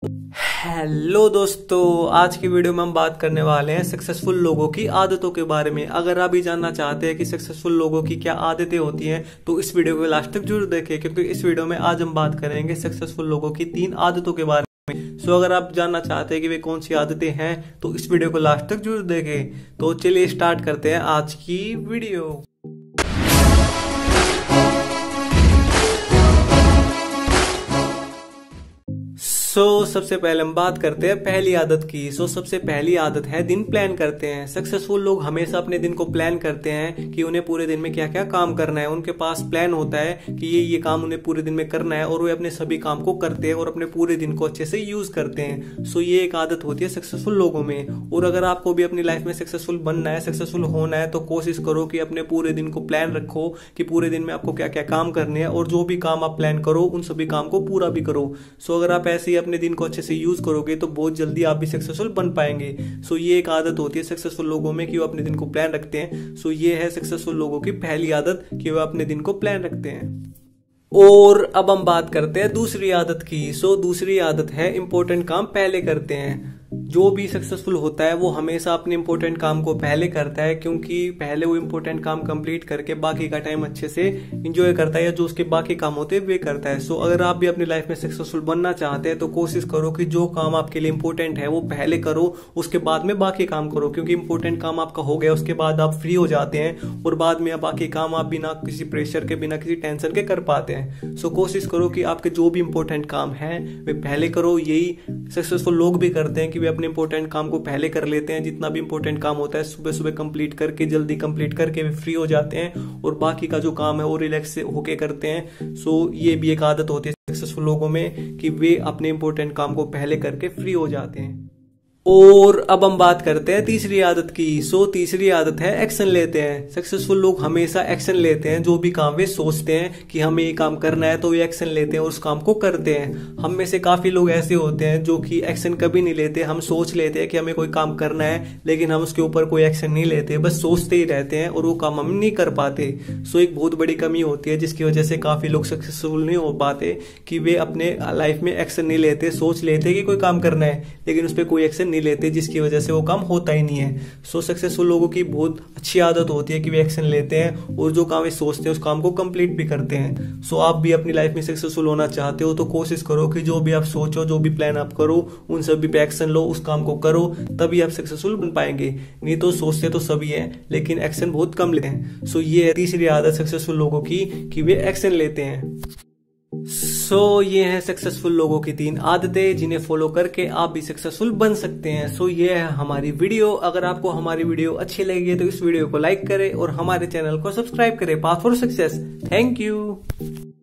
Hello दोस्तों, आज की वीडियो में हम बात करने वाले हैं सक्सेसफुल लोगों की आदतों के बारे में। अगर आप भी जानना चाहते हैं कि सक्सेसफुल लोगों की क्या आदतें होती हैं तो इस वीडियो को लास्ट तक जरूर देखें, क्योंकि इस वीडियो में आज हम बात करेंगे सक्सेसफुल लोगों की 3 आदतों के बारे में। सो अगर आप जानना चाहते हैं कि वे कौन सी आदतें हैं तो इस वीडियो को लास्ट तक जरूर देखें। तो चलिए स्टार्ट करते हैं आज की वीडियो। सबसे पहले हम बात करते हैं पहली आदत की। सबसे पहली आदत है दिन प्लान करते हैं। सक्सेसफुल लोग हमेशा अपने दिन को प्लान करते हैं कि उन्हें पूरे दिन में क्या क्या काम करना है। उनके पास प्लान होता है कि ये काम उन्हें पूरे दिन में करना है और वे अपने सभी काम को करते हैं और अपने पूरे दिन को अच्छे से यूज करते हैं। ये एक आदत होती है सक्सेसफुल लोगों में। और अगर आपको भी अपनी लाइफ में सक्सेसफुल बनना है, सक्सेसफुल होना है, तो कोशिश करो कि अपने पूरे दिन को प्लान रखो कि पूरे दिन में आपको क्या क्या काम करने हैं और जो भी काम आप प्लान करो उन सभी काम को पूरा भी करो। अगर आप ऐसे ही अपने दिन को अच्छे से यूज करोगे तो बहुत जल्दी आप भी सक्सेसफुल बन पाएंगे। ये एक आदत होती है सक्सेसफुल लोगों में कि वो अपने दिन को प्लान रखते हैं। ये है सक्सेसफुल लोगों की पहली आदत कि वो अपने दिन को प्लान रखते हैं। और अब हम बात करते हैं दूसरी आदत की। दूसरी आदत है इंपॉर्टेंट काम पहले करते हैं। जो भी सक्सेसफुल होता है वो हमेशा अपने इंपॉर्टेंट काम को पहले करता है, क्योंकि पहले वो इंपॉर्टेंट काम कंप्लीट करके बाकी का टाइम अच्छे से एंजॉय करता है या जो उसके बाकी काम होते हैं वे करता है। अगर आप भी अपनी लाइफ में सक्सेसफुल बनना चाहते हैं तो कोशिश करो कि जो काम आपके लिए इंपॉर्टेंट है वो पहले करो, उसके बाद में बाकी काम करो। क्योंकि इंपॉर्टेंट काम आपका हो गया उसके बाद आप फ्री हो जाते हैं और बाद में बाकी काम आप बिना किसी प्रेशर के, बिना किसी टेंशन के कर पाते हैं। कोशिश करो कि आपके जो भी इंपॉर्टेंट काम है वे पहले करो। यही सक्सेसफुल लोग भी करते हैं कि वे अपने इंपॉर्टेंट काम को पहले कर लेते हैं। जितना भी इंपॉर्टेंट काम होता है सुबह सुबह कंप्लीट करके, जल्दी कंप्लीट करके वे फ्री हो जाते हैं और बाकी का जो काम है वो रिलैक्स होके करते हैं। ये भी एक आदत होती है सक्सेसफुल लोगों में कि वे अपने इंपॉर्टेंट काम को पहले करके फ्री हो जाते हैं। और अब हम बात करते हैं तीसरी आदत की। तीसरी आदत है एक्शन लेते हैं। सक्सेसफुल लोग हमेशा एक्शन लेते हैं। जो भी काम वे सोचते हैं कि हमें ये काम करना है तो वे एक्शन लेते हैं और उस काम को करते हैं। हम में से काफी लोग ऐसे होते हैं जो कि एक्शन कभी नहीं लेते। हम सोच लेते हैं कि हमें कोई काम करना है लेकिन हम उसके ऊपर कोई एक्शन नहीं लेते, बस सोचते ही रहते हैं और वो काम हम नहीं कर पाते। एक बहुत बड़ी कमी होती है जिसकी वजह से काफी लोग सक्सेसफुल नहीं हो पाते कि वे अपने लाइफ में एक्शन नहीं लेते। सोच लेते कि कोई काम करना है लेकिन उस पर कोई एक्शन नहीं लेते, जिसकी वजह से वो काम होता ही नहीं है। सक्सेसफुल लोगों की बहुत अच्छी आदत होती है कि वे एक्शन लेते हैं और जो काम वे सोचते हैं उस काम को कंप्लीट भी करते हैं। आप भी अपनी लाइफ में सक्सेसफुल होना चाहते हो तो कोशिश करो कि जो भी आप सोचो, जो भी प्लान आप करो, उन सभी पे एक्शन लो, उस काम को करो, तभी आप सक्सेसफुल बन पाएंगे। नहीं तो सोचते तो सभी हैं लेकिन एक्शन बहुत कम लेते हैं। ये है तीसरी आदत सक्सेसफुल लोगों की कि वे एक्शन लेते हैं। ये है सक्सेसफुल लोगों की 3 आदतें जिन्हें फॉलो करके आप भी सक्सेसफुल बन सकते हैं। ये है हमारी वीडियो। अगर आपको हमारी वीडियो अच्छी लगी तो इस वीडियो को लाइक करें और हमारे चैनल को सब्सक्राइब करें। Path for success. Thank you.